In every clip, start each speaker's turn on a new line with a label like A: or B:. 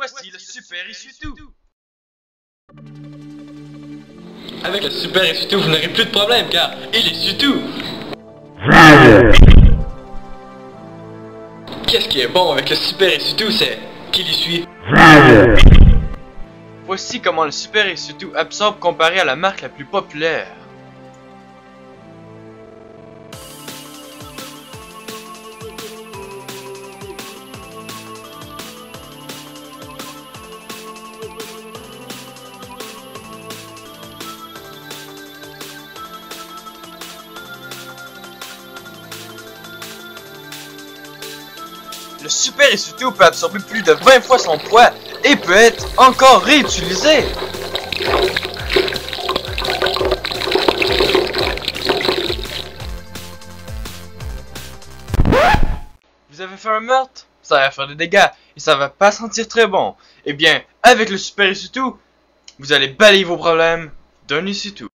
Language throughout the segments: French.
A: voici le Super Essuie-Tout.
B: Avec le Super Essuie-Tout, vous n'aurez plus de problème car il essuie tout. Qu'est-ce qui est bon avec le Super Essuie-Tout, c'est qu'il essuie.
A: Voici comment le Super Essuie-Tout absorbe comparé à la marque la plus populaire. Le Super Essuie-Tout peut absorber plus de 20 fois son poids et peut être encore réutilisé. Vous avez fait un meurtre? Ça va faire des dégâts et ça va pas sentir très bon. Eh bien, avec le Super Essuie-Tout, vous allez balayer vos problèmes d'un essuie-tout.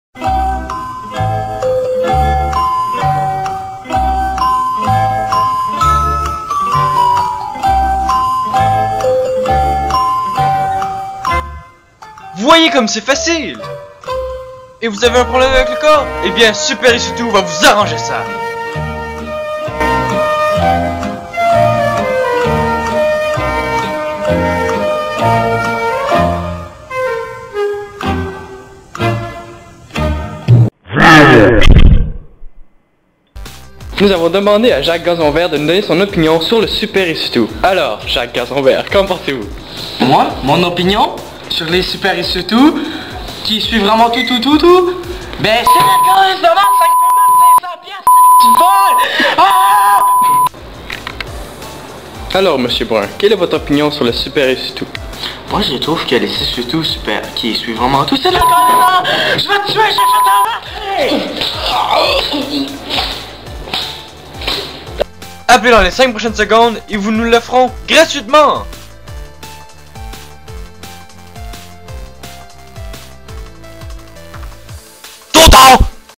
A: Voyez comme c'est facile! Et vous avez un problème avec le corps? Eh bien, Super Essuie-Tout va vous arranger ça!
B: Nous avons demandé à Jacques Gazon-Vert de nous donner son opinion sur le Super Essuie-Tout. Alors, Jacques Gazon-Vert, qu'en pensez-vous?
C: Moi, mon opinion sur les Super Essuie-Tout, qui suivent vraiment tout, ben c'est la grosse de marque, 5 500 piastres, c'est du vol! Ah!
B: Alors, Monsieur Brun, quelle est votre opinion sur le Super Essuie-Tout?
C: Moi, je trouve que les Essuie-Tout super, qui suivent vraiment tout, c'est de la grosse! Je vais te tuer, j'ai fait un meurtre!
A: Appelez dans les 5 prochaines secondes et vous nous l'offrons gratuitement!